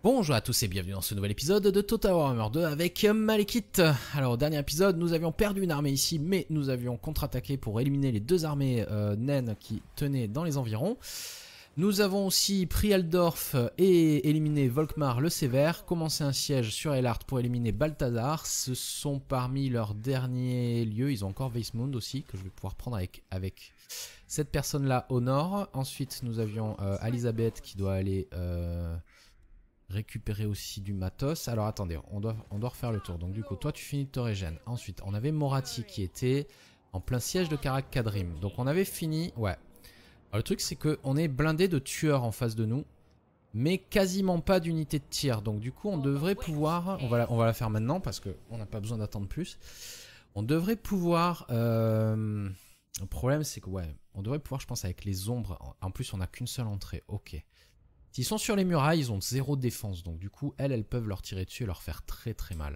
Bonjour à tous et bienvenue dans ce nouvel épisode de Total Warhammer 2 avec Malekith. Alors au dernier épisode nous avions perdu une armée ici mais nous avions contre-attaqué pour éliminer les deux armées naines qui tenaient dans les environs. Nous avons aussi pris Altdorf et éliminé Volkmar le Sévère, commencé un siège sur Elhart pour éliminer Balthazar. Ce sont parmi leurs derniers lieux, ils ont encore Weismund aussi que je vais pouvoir prendre avec cette personne là au nord. Ensuite nous avions Elisabeth qui doit aller... récupérer aussi du matos. Alors attendez, on doit refaire le tour. Donc du coup, toi tu finis de te régène. Ensuite, on avait Moratti qui était en plein siège de Karak Kadrim. Donc on avait fini... Ouais. Alors, le truc c'est qu'on est blindé de tueurs en face de nous. Mais quasiment pas d'unité de tir. Donc du coup, on devrait pouvoir... On va la faire maintenant parce qu'on n'a pas besoin d'attendre plus. On devrait pouvoir... Le problème c'est que ouais, on devrait pouvoir je pense avec les ombres. En plus on n'a qu'une seule entrée. Ok. S'ils sont sur les murailles, ils ont zéro défense. Donc du coup, elles peuvent leur tirer dessus et leur faire très très mal.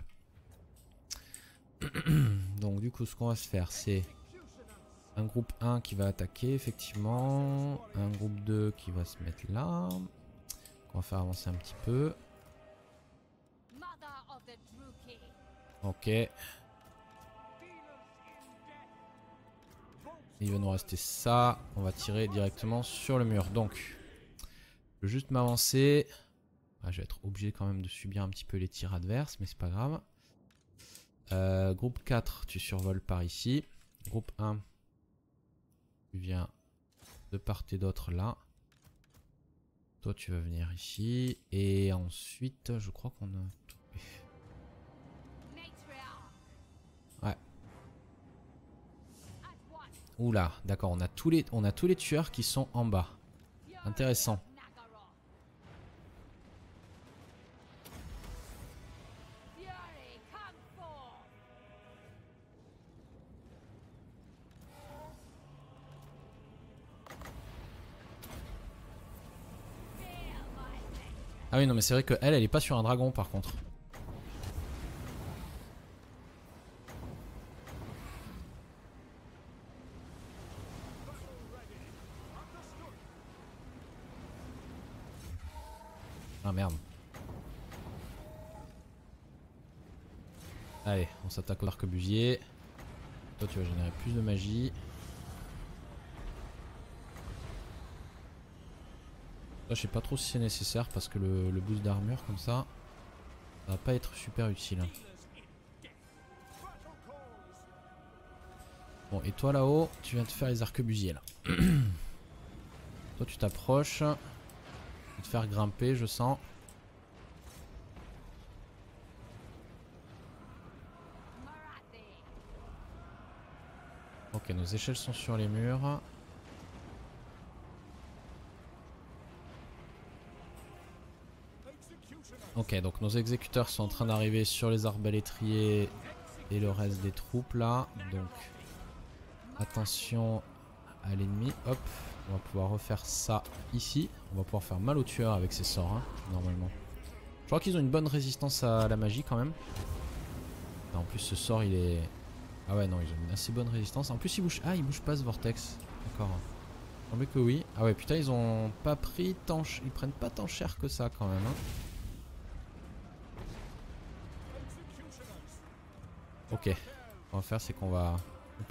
Donc du coup, ce qu'on va se faire, c'est un groupe 1 qui va attaquer, effectivement. Un groupe 2 qui va se mettre là. On va faire avancer un petit peu. Ok. Il va nous rester ça. On va tirer directement sur le mur. Donc... je vais juste m'avancer. Ah, je vais être obligé quand même de subir un petit peu les tirs adverses, mais c'est pas grave. Groupe 4, tu survoles par ici. Groupe 1, tu viens de part et d'autre là. Toi, tu vas venir ici. Et ensuite, je crois qu'on a tout fait. Ouais. Oula, d'accord, on a tous les tueurs qui sont en bas. Intéressant. Ah oui, non, mais c'est vrai qu'elle, elle est pas sur un dragon par contre. Ah merde. Allez, on s'attaque au arquebusier. Toi, tu vas générer plus de magie. Là, je sais pas trop si c'est nécessaire parce que le boost d'armure comme ça va pas être super utile. Bon, et toi là-haut, tu viens de faire les arquebusiers là. Toi, tu t'approches. Tu vas te faire grimper, je sens. Ok, nos échelles sont sur les murs. Ok, donc nos exécuteurs sont en train d'arriver sur les arbalétriers et le reste des troupes là. Donc, attention à l'ennemi. Hop, on va pouvoir refaire ça ici. On va pouvoir faire mal aux tueurs avec ces sorts, hein, normalement. Je crois qu'ils ont une bonne résistance à la magie quand même. En plus, ce sort il est... ah ouais, non, ils ont une assez bonne résistance. En plus, il bouge... ah, il bouge pas ce vortex. D'accord. Il semblait que oui. Ah ouais, putain, ils ont pas pris tant... ils prennent pas tant cher que ça quand même, hein. Ok, ce qu'on va faire c'est qu'on va... hop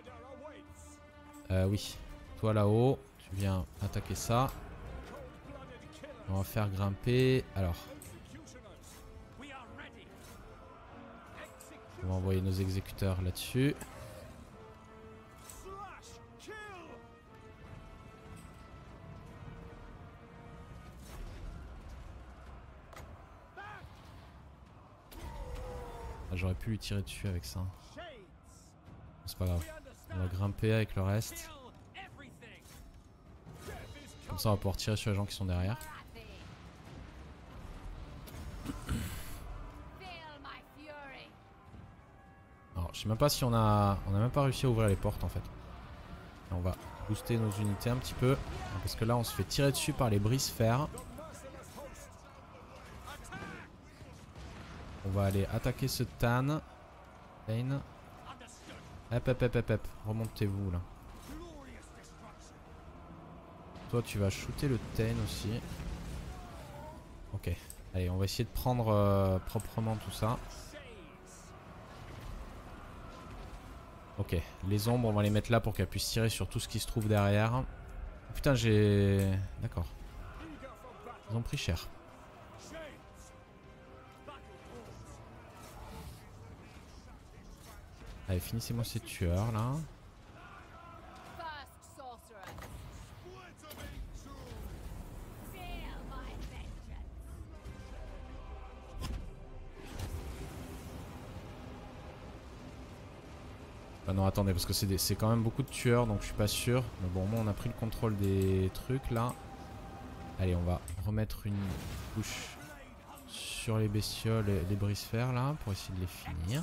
là. Oui, toi là-haut, tu viens attaquer ça. On va faire grimper. Alors, on va envoyer nos exécuteurs là-dessus. Ah, j'aurais pu lui tirer dessus avec ça. C'est pas grave. On va grimper avec le reste. Comme ça on va pouvoir tirer sur les gens qui sont derrière. Alors je sais même pas si on a même pas réussi à ouvrir les portes en fait. Et on va booster nos unités un petit peu. Parce que là on se fait tirer dessus par les brise-fer. On va aller attaquer ce Tan. Hop hop hop hop hop. Remontez-vous là. Toi tu vas shooter le Tain aussi. Ok. Allez, on va essayer de prendre proprement tout ça. Ok, les ombres, on va les mettre là pour qu'elles puissent tirer sur tout ce qui se trouve derrière. Oh, putain, j'ai... D'accord. Ils ont pris cher. Allez, finissez-moi ces tueurs là. Ah non, attendez, parce que c'est quand même beaucoup de tueurs, donc je suis pas sûr. Mais bon, au moins on a pris le contrôle des trucs là. Allez, on va remettre une couche sur les bestioles, les brise-fer là, pour essayer de les finir.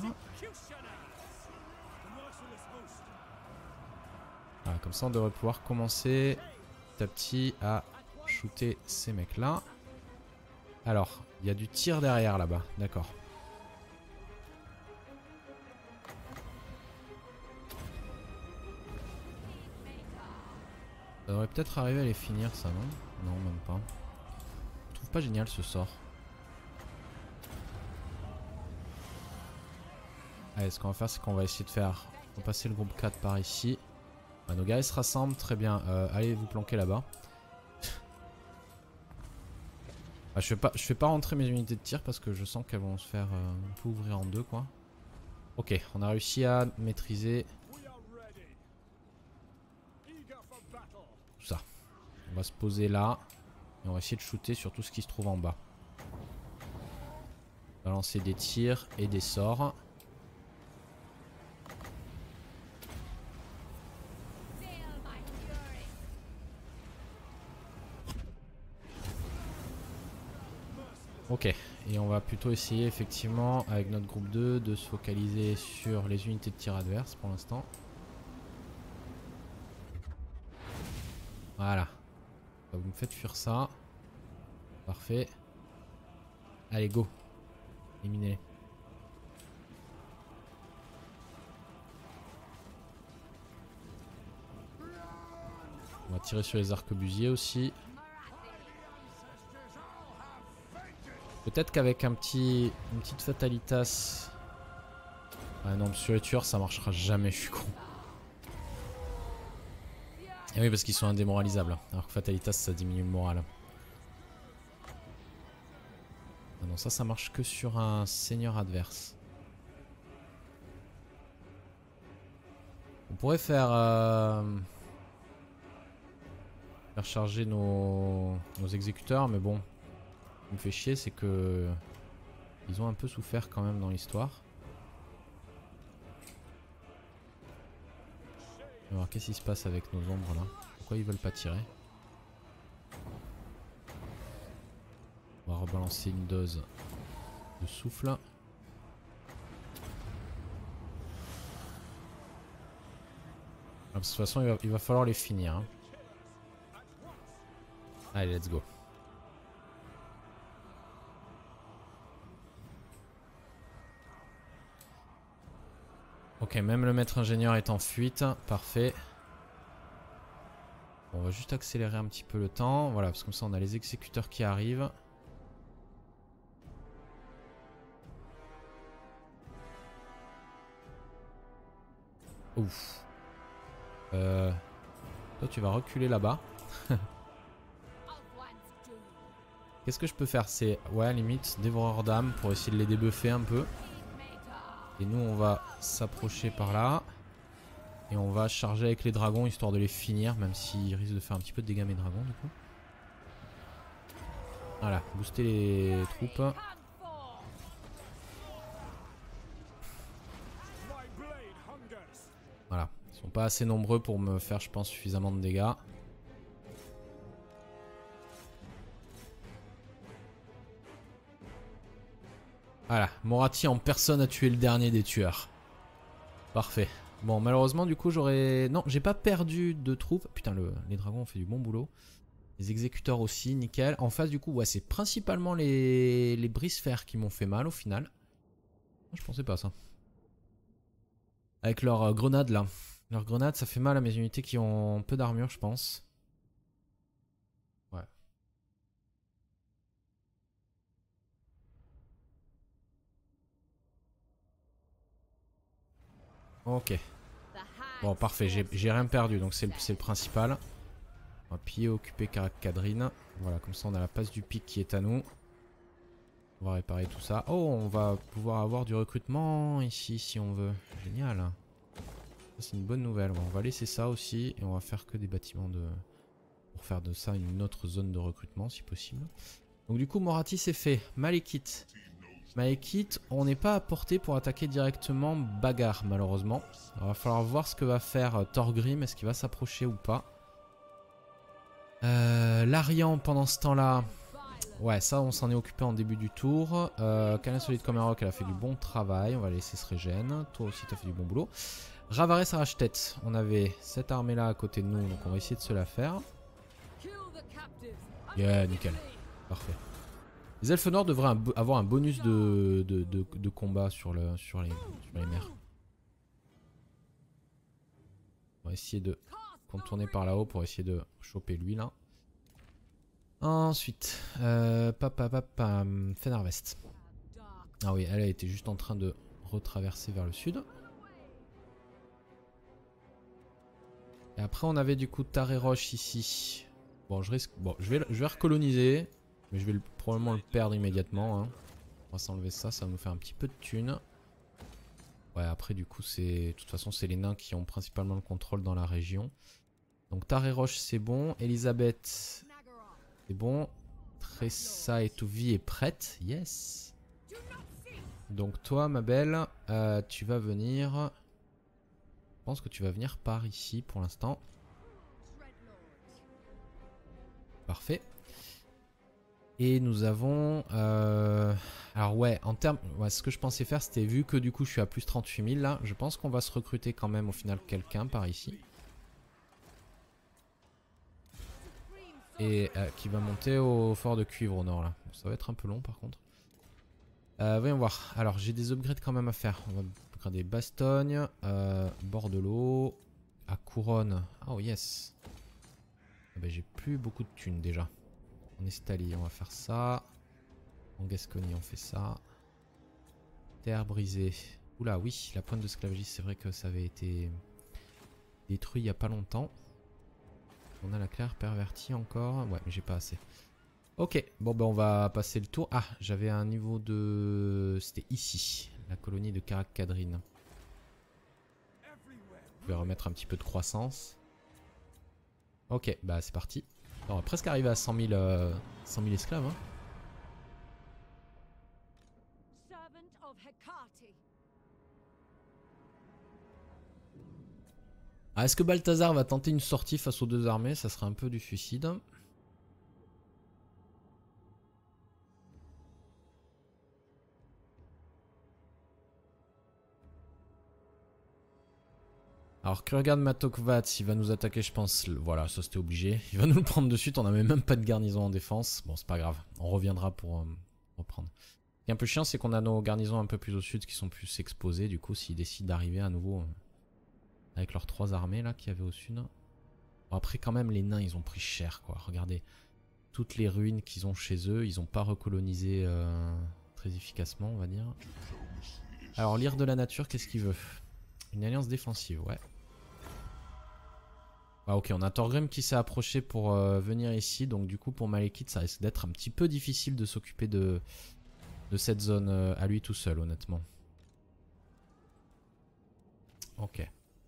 Voilà, comme ça on devrait pouvoir commencer petit à petit à shooter ces mecs là. Alors, il y a du tir derrière là-bas, d'accord. Ça devrait peut-être arriver à les finir ça, non? Non, même pas. Je trouve pas génial ce sort. Allez, ce qu'on va faire, c'est qu'on va essayer de faire... On va passer le groupe 4 par ici. Ouais, nos gars ils se rassemblent, très bien. Allez vous planquer là-bas. Ah, je fais pas rentrer mes unités de tir parce que je sens qu'elles vont se faire un peu ouvrir en deux quoi. Ok, on a réussi à maîtriser tout ça. On va se poser là et on va essayer de shooter sur tout ce qui se trouve en bas. On va lancer des tirs et des sorts. Ok, et on va plutôt essayer effectivement avec notre groupe 2 de se focaliser sur les unités de tir adverses pour l'instant. Voilà. Vous me faites fuir ça. Parfait. Allez, go. Éliminez-les. On va tirer sur les arquebusiers aussi. Peut-être qu'avec une petite fatalitas... Ah non, sur les tueurs ça marchera jamais, je suis con. Et oui, parce qu'ils sont indémoralisables. Alors que fatalitas ça diminue le moral. Ah non, ça marche que sur un seigneur adverse. On pourrait faire charger nos exécuteurs, mais bon. Ce qui me fait chier, c'est que ils ont un peu souffert quand même dans l'histoire. On va voir qu'est-ce qui se passe avec nos ombres là. Pourquoi ils veulent pas tirer? On va rebalancer une dose de souffle. De toute façon, il va falloir les finir. Hein. Allez, let's go. Ok, même le maître ingénieur est en fuite. Parfait. On va juste accélérer un petit peu le temps. Voilà, parce que comme ça, on a les exécuteurs qui arrivent. Ouf. Toi, tu vas reculer là-bas. Qu'est-ce que je peux faire? C'est, ouais, limite, dévoreur d'âme pour essayer de les débuffer un peu. Et nous, on va s'approcher par là. Et on va charger avec les dragons, histoire de les finir, même s'ils risquent de faire un petit peu de dégâts mes dragons, du coup. Voilà, booster les troupes. Voilà, ils sont pas assez nombreux pour me faire, je pense, suffisamment de dégâts. Voilà, Moratti en personne a tué le dernier des tueurs. Parfait. Bon, malheureusement, du coup, j'aurais... Non, j'ai pas perdu de troupes. Putain, les dragons ont fait du bon boulot. Les exécuteurs aussi, nickel. En face, du coup, ouais, c'est principalement les brise-fer qui m'ont fait mal, au final. Je pensais pas ça. Avec leurs grenades, là. Leurs grenades, ça fait mal à mes unités qui ont peu d'armure, je pense. Ouais. Ok. Bon, parfait, j'ai rien perdu, donc c'est le principal. On va piller, occuper Karak Kadrin. Voilà, comme ça on a la passe du pic qui est à nous. On va réparer tout ça. Oh, on va pouvoir avoir du recrutement ici si on veut. Génial. C'est une bonne nouvelle. On va laisser ça aussi et on va faire que des bâtiments de... pour faire de ça une autre zone de recrutement si possible. Donc du coup Morathi c'est fait. Malekith. Malekith, on n'est pas à portée pour attaquer directement Bagarre malheureusement. Il va falloir voir ce que va faire Thorgrim. Est-ce qu'il va s'approcher ou pas. Larian pendant ce temps-là... Ouais, ça on s'en est occupé en début du tour. Canin solide comme un roc, elle a fait du bon travail. On va laisser se régène. Toi aussi tu as fait du bon boulot. Ravares arrache-tête. On avait cette armée là à côté de nous, donc on va essayer de se la faire. Yeah, nickel. Parfait. Les elfes noirs devraient avoir un bonus de combat sur les mers. On va essayer de contourner par là-haut pour essayer de choper lui là. Ensuite, Fenarvest. Ah oui, elle a été juste en train de retraverser vers le sud. Et après on avait du coup Tareroche ici. Bon, je vais recoloniser. Mais je vais probablement le perdre immédiatement. Hein. On va s'enlever ça, ça va nous faire un petit peu de thunes. Ouais, après du coup c'est... De toute façon c'est les nains qui ont principalement le contrôle dans la région. Donc Tareroche c'est bon. Elisabeth c'est bon. Tressa et Touvi est prête. Yes. Donc toi ma belle, tu vas venir... Je pense que tu vas venir par ici pour l'instant. Parfait. Et nous avons... alors ouais, en termes... Ouais, ce que je pensais faire, c'était vu que du coup je suis à plus 38 000 là, je pense qu'on va se recruter quand même au final quelqu'un par ici. Et qui va monter au fort de cuivre au nord là. Bon, ça va être un peu long par contre. Voyons voir. Alors j'ai des upgrades quand même à faire. On va upgrader Bastogne, bord de l'eau, à Couronne. Oh yes. Ah bah, j'ai plus beaucoup de thunes déjà. En Estalie, on va faire ça. En Gascogne, on fait ça. Terre brisée. Oula, oui, la pointe de sclavagisme, c'est vrai que ça avait été détruit il n'y a pas longtemps. On a la claire pervertie encore. Ouais, mais j'ai pas assez. Ok, bon ben on va passer le tour. Ah, j'avais un niveau de... C'était ici, la colonie de Karak Kadrin. Je vais remettre un petit peu de croissance. Ok, bah c'est parti. On va presque arriver à 100 000 esclaves. Hein. Ah, est-ce que Balthazar va tenter une sortie face aux deux armées? Ça serait un peu du suicide. Alors que regarde Matokvat, il va nous attaquer je pense, voilà ça c'était obligé. Il va nous le prendre de suite, on n'avait même pas de garnison en défense. Bon c'est pas grave, on reviendra pour reprendre. Ce qui est un peu chiant c'est qu'on a nos garnisons un peu plus au sud qui sont plus exposées. Du coup s'ils décident d'arriver à nouveau avec leurs 3 armées là qu'il y avait au sud. Bon, après quand même les nains ils ont pris cher quoi, regardez. Toutes les ruines qu'ils ont chez eux, ils n'ont pas recolonisé très efficacement on va dire. Alors l'ire de la nature qu'est-ce qu'il veut? Une alliance défensive ouais. Ah ok, on a Thorgrim qui s'est approché pour venir ici, donc du coup pour Malekith ça risque d'être un petit peu difficile de s'occuper de cette zone à lui tout seul honnêtement. Ok.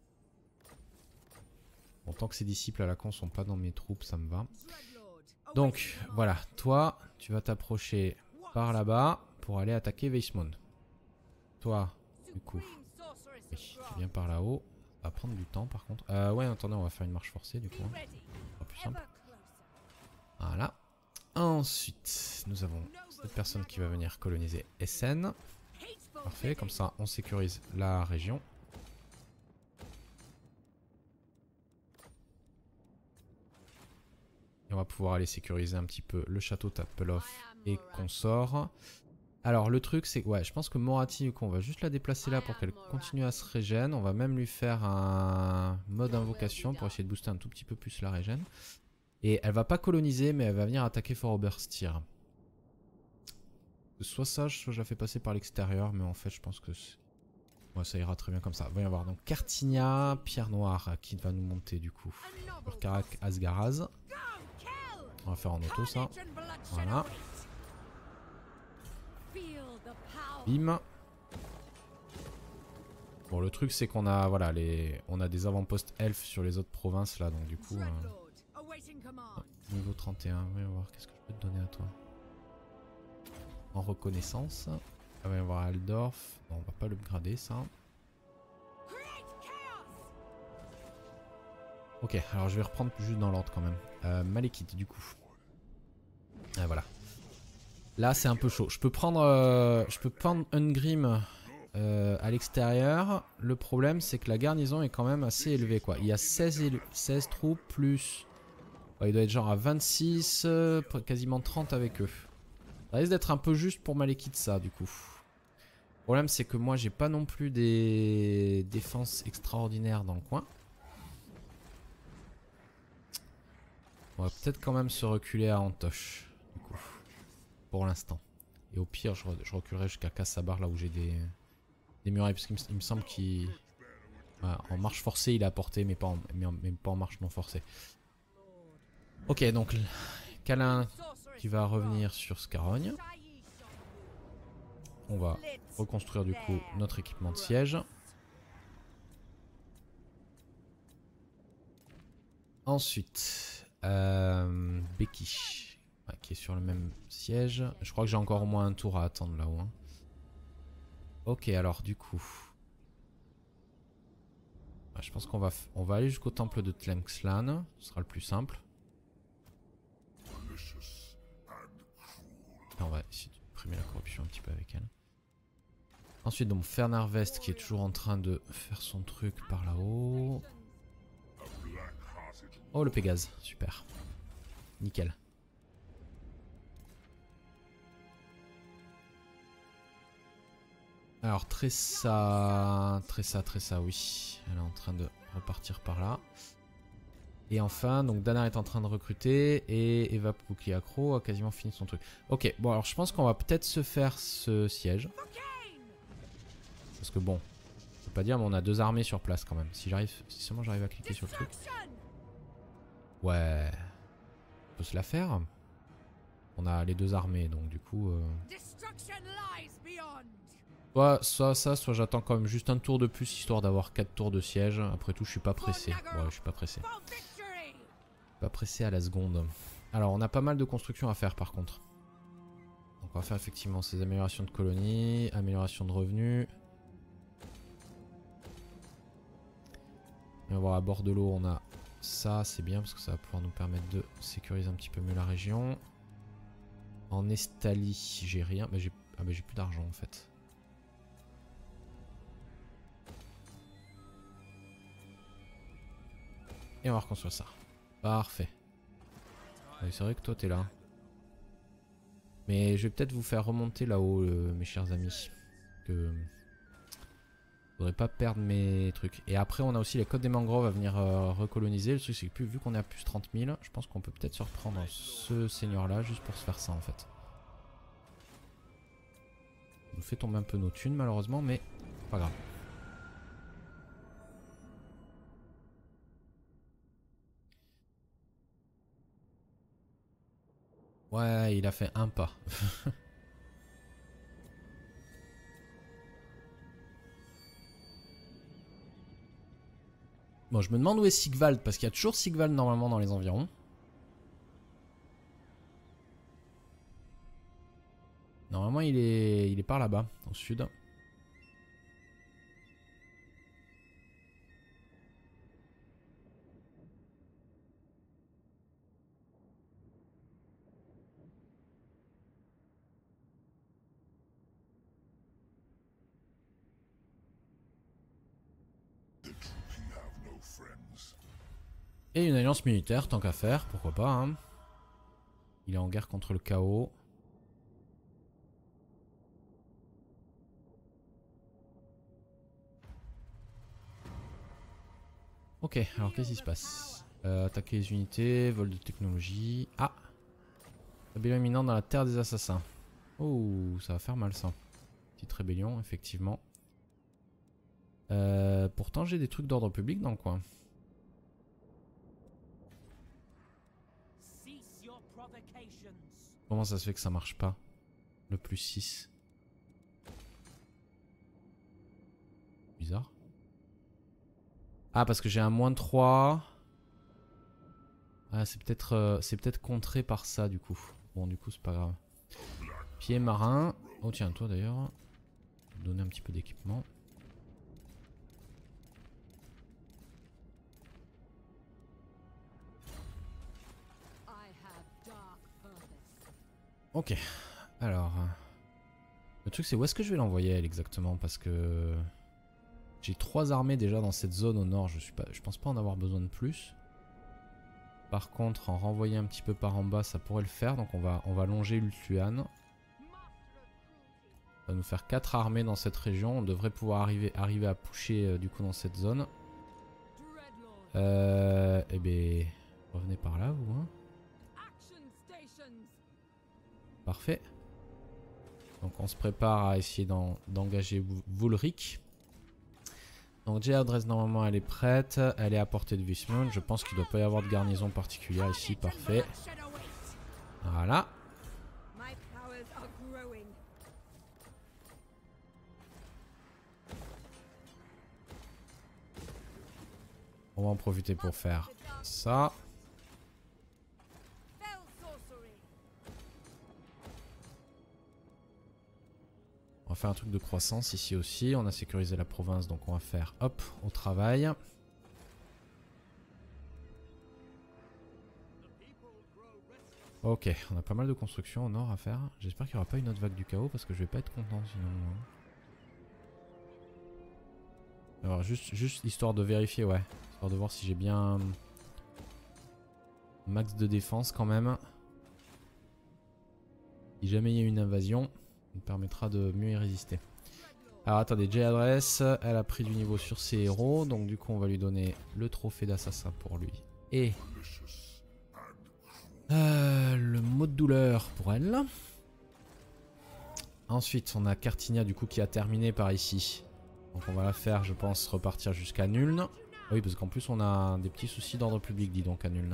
Bon, tant que ses disciples à la con sont pas dans mes troupes, ça me va. Donc voilà, toi tu vas t'approcher par là-bas pour aller attaquer Weismund. Toi, du coup, oui, tu viens par là-haut. Ça va prendre du temps par contre. Ouais, attendez, on va faire une marche forcée du coup. Hein. Ce sera plus simple. Voilà. Ensuite, nous avons cette personne qui va venir coloniser Essen. Parfait, comme ça on sécurise la région. Et on va pouvoir aller sécuriser un petit peu le château Tapelhof et consort. Alors le truc c'est que ouais, je pense que Morathi du coup, on va juste la déplacer là pour qu'elle continue à se régène. On va même lui faire un mode invocation pour essayer de booster un tout petit peu plus la régène. Et elle va pas coloniser mais elle va venir attaquer Fort Oberstyr. Soit ça, soit je la fais passer par l'extérieur mais en fait je pense que... Ouais, Ouais, ça ira très bien comme ça. Va y avoir donc Cartinia, Pierre Noire qui va nous monter du coup. Sur Karak Asgaraz. On va faire en auto ça. Voilà. Bim. Bon, le truc c'est qu'on a voilà on a des avant-postes elfes sur les autres provinces là, donc du coup niveau 31, on va voir qu'est-ce que je peux te donner à toi. En reconnaissance. On va y avoir Aldorf. Bon, on va pas l'upgrader ça. Ok, alors je vais reprendre juste dans l'ordre quand même. Malekith du coup. Ah, voilà. Là c'est un peu chaud. Je peux prendre Ungrim à l'extérieur. Le problème c'est que la garnison est quand même assez élevée quoi. Il y a 16 troupes plus... Ouais, il doit être genre à 26, quasiment 30 avec eux. Ça risque d'être un peu juste pour Malekith ça du coup. Le problème c'est que moi j'ai pas non plus des défenses extraordinaires dans le coin. On va peut-être quand même se reculer à Antoche du coup. Pour l'instant. Et au pire je reculerai jusqu'à Kassabar là où j'ai des murailles. Parce qu'il me semble qu'il... Ouais, en marche forcée il a apporté mais pas en marche non forcée. Ok donc Kalin qui va revenir sur Scarogne. On va reconstruire du coup notre équipement de siège. Ensuite, Becky, ouais, qui est sur le même siège. Je crois que j'ai encore au moins un tour à attendre là-haut. Hein. Ok, alors du coup, ouais, je pense qu'on va aller jusqu'au temple de Tlemxlan. Ce sera le plus simple. Et on va essayer de supprimer la corruption un petit peu avec elle. Ensuite, donc Fernarvest qui est toujours en train de faire son truc par là-haut. Oh, le Pégase, super. Nickel. Alors, Tressa, oui. Elle est en train de repartir par là. Et enfin, donc Danar est en train de recruter et Eva Poukiakro a quasiment fini son truc. Ok, bon alors je pense qu'on va peut-être se faire ce siège. Parce que bon, je peux pas dire mais on a 2 armées sur place quand même. Si seulement j'arrive à cliquer sur le truc. Ouais, on peut se la faire. On a les 2 armées donc du coup... Soit j'attends quand même juste un tour de plus histoire d'avoir 4 tours de siège. Après tout je suis pas pressé. Ouais, je suis pas pressé. Pas pressé à la seconde. Alors on a pas mal de constructions à faire par contre. Donc on va faire effectivement ces améliorations de colonies, amélioration de revenus. Et on va voir à bord de l'eau on a ça, c'est bien parce que ça va pouvoir nous permettre de sécuriser un petit peu mieux la région. En Estalie j'ai rien, mais j'ai plus d'argent en fait. Et on va reconstruire ça. Parfait. C'est vrai que toi t'es là. Mais je vais peut-être vous faire remonter là-haut mes chers amis. Que... Je voudrais pas perdre mes trucs. Et après on a aussi les côtes des mangroves à venir recoloniser. Le truc c'est que vu qu'on est à plus 30 000, je pense qu'on peut peut-être se reprendre ce seigneur là juste pour se faire ça en fait. On nous fait tomber un peu nos thunes malheureusement mais pas grave. Ouais, il a fait un pas. Bon, je me demande où est Sigvald, parce qu'il y a toujours Sigvald normalement dans les environs. Normalement, il est par là-bas, au sud. Et une alliance militaire, tant qu'à faire, pourquoi pas. Hein. Il est en guerre contre le chaos. Ok, alors qu'est-ce qui se passe? Attaquer les unités, vol de technologie. Ah! Rébellion imminente dans la terre des assassins. Oh, ça va faire mal ça. Petite rébellion, effectivement. Pourtant j'ai des trucs d'ordre public dans le coin. Comment ça se fait que ça marche pas? Le plus 6. Bizarre. Ah parce que j'ai un moins 3. Ah c'est peut-être contré par ça du coup. Bon du coup c'est pas grave. Pied marin. Oh tiens toi d'ailleurs. Donner un petit peu d'équipement. Ok. Alors. Le truc c'est où est-ce que je vais l'envoyer elle exactement parce que j'ai 3 armées déjà dans cette zone au nord. Je pense pas en avoir besoin de plus. Par contre en renvoyer un petit peu par en bas ça pourrait le faire. Donc on va longer Ultuan. Ça va nous faire 4 armées dans cette région. On devrait pouvoir arriver à pusher du coup dans cette zone. Eh ben, revenez par là vous. Hein. Parfait. Donc on se prépare à essayer d'engager Wulrich. Donc J-Adresse normalement elle est prête. Elle est à portée de Wismund. Je pense qu'il ne doit pas y avoir de garnison particulière ici. Parfait. Voilà. On va en profiter pour faire ça. On va faire un truc de croissance ici aussi. On a sécurisé la province donc on va faire hop au travail. Ok, on a pas mal de constructions au nord à faire. J'espère qu'il n'y aura pas une autre vague du chaos parce que je vais pas être content sinon. Alors juste histoire de vérifier, ouais. Histoire de voir si j'ai bien max de défense quand même. Si jamais il y a une invasion, ça me permettra de mieux y résister. Alors attendez, J-Adresse, elle a pris du niveau sur ses héros. Donc du coup on va lui donner le trophée d'assassin pour lui. Et le mot de douleur pour elle. Ensuite on a Cartinia du coup qui a terminé par ici. Donc on va la faire je pense repartir jusqu'à Nuln. Oui parce qu'en plus on a des petits soucis d'ordre public dis donc à Nuln.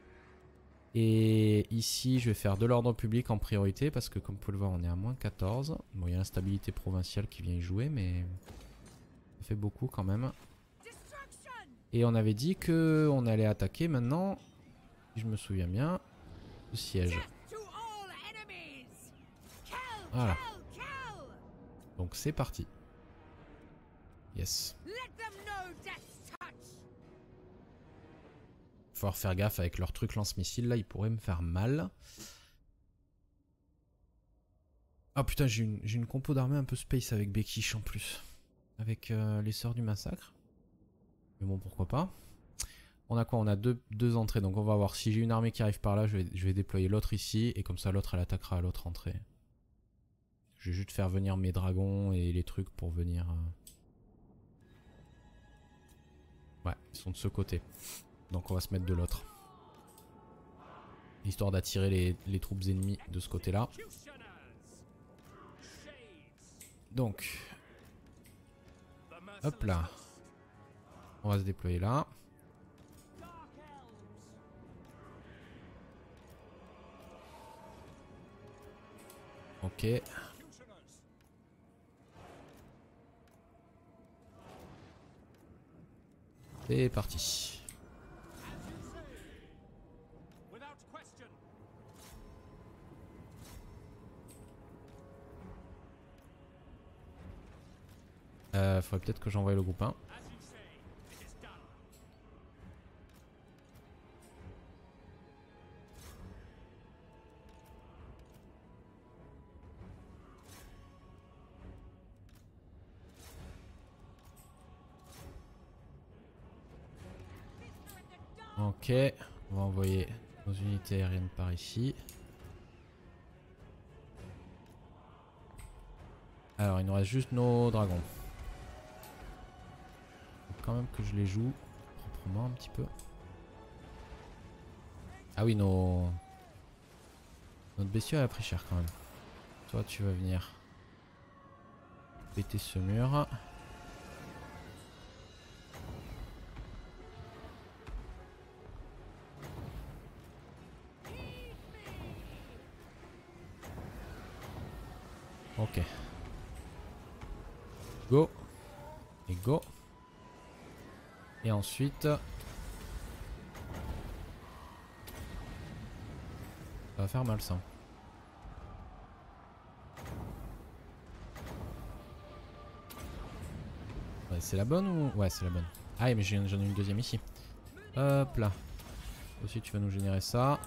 Et ici je vais faire de l'ordre public en priorité parce que comme vous pouvez le voir on est à moins 14. Bon il y a l'instabilité provinciale qui vient y jouer mais ça fait beaucoup quand même. Et on avait dit que on allait attaquer maintenant, si je me souviens bien, le siège. Voilà. Donc c'est parti. Yes. Faut faire gaffe avec leur truc lance-missile là, ils pourraient me faire mal. Ah putain, j'ai une compo d'armée un peu space avec Bekish en plus. Avec les sœurs du massacre. Mais bon, pourquoi pas. On a quoi? On a deux entrées, donc on va voir. Si j'ai une armée qui arrive par là, je vais déployer l'autre ici. Et comme ça, l'autre, elle attaquera à l'autre entrée. Je vais juste faire venir mes dragons et les trucs pour venir... Ouais, ils sont de ce côté. Donc on va se mettre de l'autre. Histoire d'attirer les troupes ennemies de ce côté-là. Donc... Hop là. On va se déployer là. Ok. C'est parti. Faudrait peut-être que j'envoie le groupe 1. Ok, on va envoyer nos unités aériennes par ici. Alors, il nous reste juste nos dragons. Faut quand même que je les joue proprement un petit peu. Ah oui, notre bestiole a pris cher quand même. Toi, tu vas venir péter ce mur. Ok. Go. Et go. Et ensuite... ça va faire mal ça. Ouais, c'est la bonne ou... Ouais, c'est la bonne. Ah mais j'en ai une deuxième ici. Hop là. Aussi tu vas nous générer ça.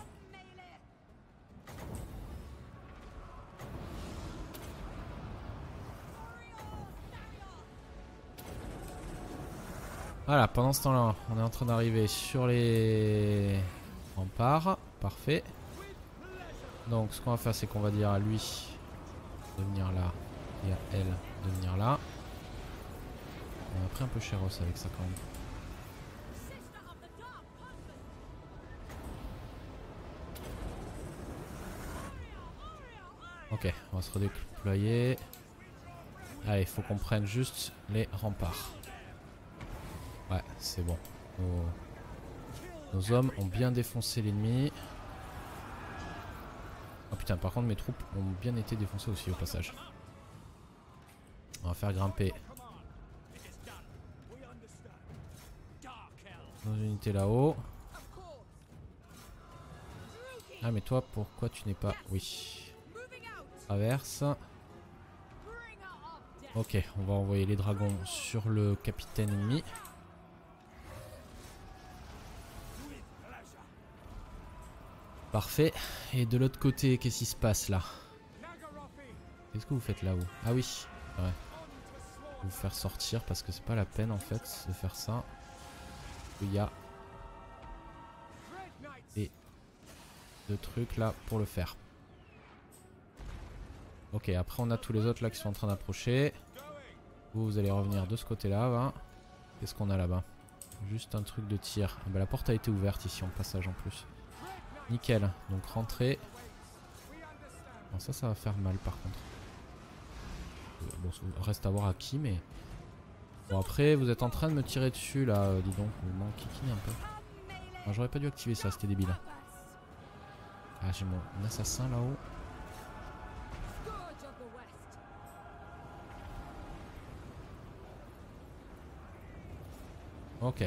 Voilà, pendant ce temps-là, on est en train d'arriver sur les remparts. Parfait. Donc ce qu'on va faire, c'est qu'on va dire à lui de venir là et à elle de venir là. On a pris un peu cher avec ça quand même. Ok, on va se redéployer. Allez, il faut qu'on prenne juste les remparts. Ouais, c'est bon. Nos hommes ont bien défoncé l'ennemi. Oh putain, par contre mes troupes ont bien été défoncées aussi au passage. On va faire grimper nos unités là-haut. Ah mais toi, pourquoi tu n'es pas... Oui. Traverse. Ok, on va envoyer les dragons sur le capitaine ennemi. Parfait. Et de l'autre côté, qu'est-ce qui se passe là? Qu'est-ce que vous faites là-haut? Ah oui, ouais. Vous faire sortir parce que c'est pas la peine en fait de faire ça. Il y a des deux trucs là pour le faire. Ok, après on a tous les autres là qui sont en train d'approcher. Vous allez revenir de ce côté-là. Hein. Qu'est-ce qu'on a là-bas? Juste un truc de tir. Ah bah, la porte a été ouverte ici en passage en plus. Nickel. Donc rentrez. Bon, ça va faire mal par contre. Bon, reste à voir à qui, mais... Bon après, vous êtes en train de me tirer dessus là, dis donc. Vous m'enquiquinez un peu. Ah, j'aurais pas dû activer ça, c'était débile. Ah, j'ai mon assassin là-haut. Ok.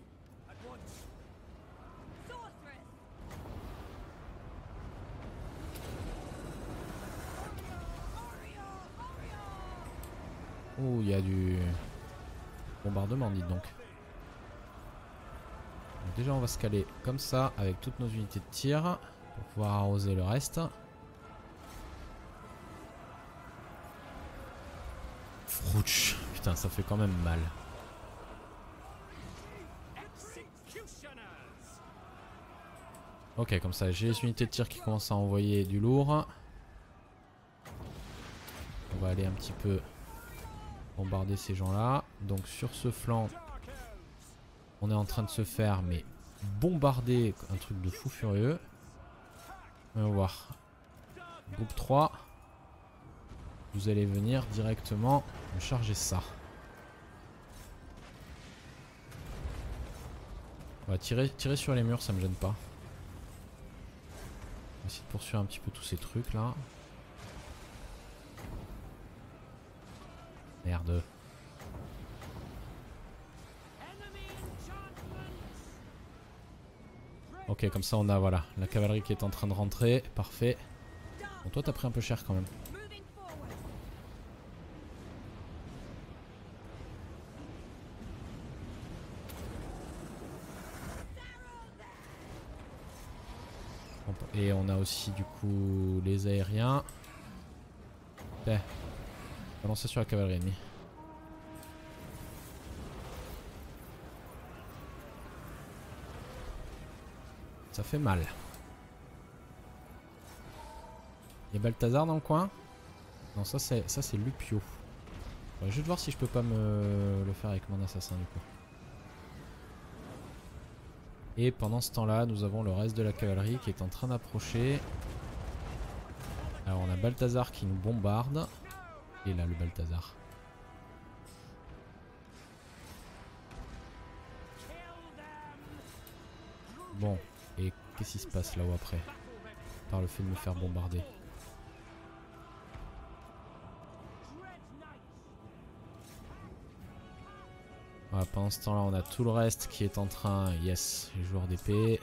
Ouh, il y a du bombardement, dites donc. Donc déjà, on va se caler comme ça avec toutes nos unités de tir pour pouvoir arroser le reste. Frouch. Putain, ça fait quand même mal. Ok, comme ça, j'ai les unités de tir qui commencent à envoyer du lourd. On va aller un petit peu bombarder ces gens-là. Donc sur ce flanc, on est en train de se faire, mais bombarder un truc de fou furieux. On va voir. Groupe 3. Vous allez venir directement me charger ça. On va tirer sur les murs, ça me gêne pas. On va essayer de poursuivre un petit peu tous ces trucs là. Merde. Ok, comme ça on a voilà la cavalerie qui est en train de rentrer. Parfait. Bon, toi t'as pris un peu cher quand même. Et on a aussi du coup les aériens. On va lancer sur la cavalerie ennemie. Ça fait mal. Il y a Balthazar dans le coin. Non, ça c'est Lupio. Je vais juste voir si je peux pas me le faire avec mon assassin du coup. Et pendant ce temps-là, nous avons le reste de la cavalerie qui est en train d'approcher. Alors on a Balthazar qui nous bombarde. Et là le Balthazar. Bon, et qu'est-ce qui se passe là-haut après? Par le fait de me faire bombarder. Voilà, pendant ce temps là on a tout le reste qui est en train, yes, les joueurs d'épée.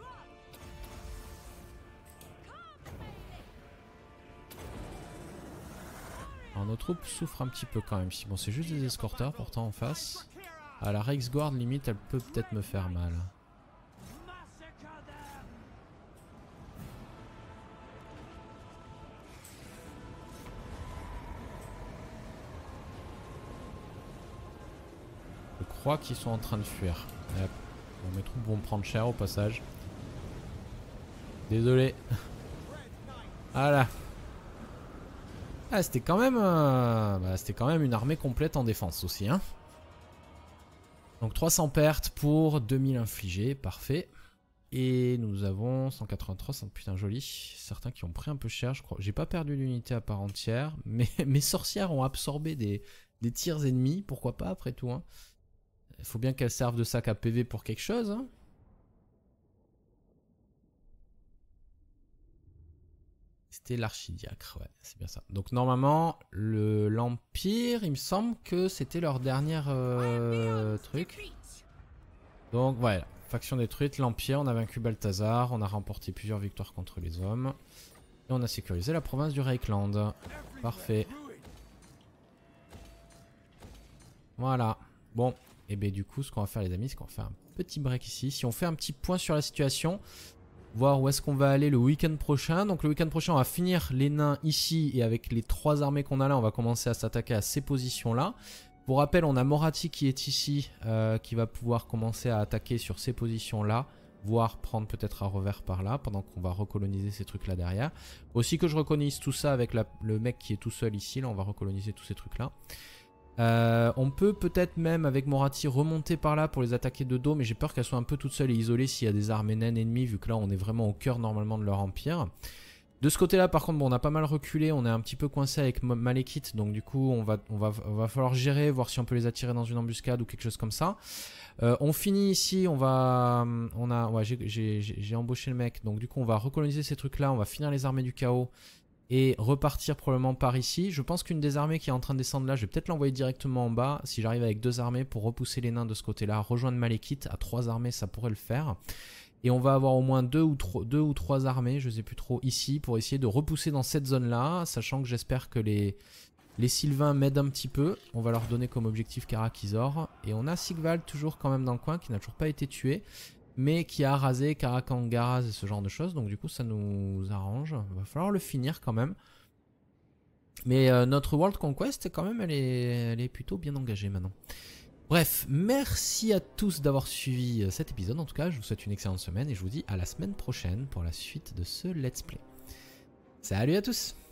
Alors nos troupes souffrent un petit peu quand même, bon c'est juste des escorteurs pourtant en face. Ah, la Reichsguard limite elle peut peut-être me faire mal. Je crois qu'ils sont en train de fuir. Hop. Bon, mes troupes vont me prendre cher au passage. Désolé. Voilà. Ah, c'était quand même c'était quand même une armée complète en défense aussi, hein. Donc 300 pertes pour 2000 infligés, parfait. Et nous avons 183, c'est putain joli. Certains qui ont pris un peu cher, je crois. J'ai pas perdu d'unité à part entière, mais mes sorcières ont absorbé des tirs ennemis, pourquoi pas après tout, hein. Il faut bien qu'elles servent de sac à PV pour quelque chose, hein. C'était l'archidiacre, ouais, c'est bien ça. Donc normalement, l'Empire, il me semble que c'était leur dernière truc. Donc voilà, faction détruite, l'Empire, on a vaincu Balthazar, on a remporté plusieurs victoires contre les hommes. Et on a sécurisé la province du Reichland. Parfait. Voilà. Bon, et bien du coup, ce qu'on va faire les amis, c'est qu'on va faire un petit break ici. Si on fait un petit point sur la situation... Voir où est-ce qu'on va aller le week-end prochain. Donc le week-end prochain on va finir les nains ici. Et avec les 3 armées qu'on a là on va commencer à s'attaquer à ces positions là. Pour rappel on a Moratti qui est ici. Qui va pouvoir commencer à attaquer sur ces positions là. Voire prendre peut-être un revers par là. Pendant qu'on va recoloniser ces trucs là derrière. Aussi que je recolonise tout ça avec le mec qui est tout seul ici. Là on va recoloniser tous ces trucs là. On peut peut-être même avec Moratti remonter par là pour les attaquer de dos, mais j'ai peur qu'elles soient un peu toutes seules et isolées s'il y a des armées naines ennemies, vu que là on est vraiment au cœur normalement de leur empire. De ce côté là par contre bon, on a pas mal reculé, on est un petit peu coincé avec Malekith, donc du coup on va falloir gérer, voir si on peut les attirer dans une embuscade ou quelque chose comme ça. On finit ici, j'ai embauché le mec, donc du coup on va recoloniser ces trucs là, on va finir les armées du chaos. Et repartir probablement par ici. Je pense qu'une des armées qui est en train de descendre là, je vais peut-être l'envoyer directement en bas. Si j'arrive avec 2 armées pour repousser les nains de ce côté-là. Rejoindre Malekith à 3 armées, ça pourrait le faire. Et on va avoir au moins 2 ou 3 armées, je sais plus trop, ici. Pour essayer de repousser dans cette zone-là. Sachant que j'espère que les Sylvains m'aident un petit peu. On va leur donner comme objectif Karakizor. Et on a Sigvald toujours quand même dans le coin, qui n'a toujours pas été tué. Mais qui a rasé Karakangaraz et ce genre de choses. Donc du coup ça nous arrange. Il va falloir le finir quand même. Mais notre World Conquest quand même elle est plutôt bien engagée maintenant. Bref, merci à tous d'avoir suivi cet épisode. En tout cas je vous souhaite une excellente semaine. Et je vous dis à la semaine prochaine pour la suite de ce let's play. Salut à tous!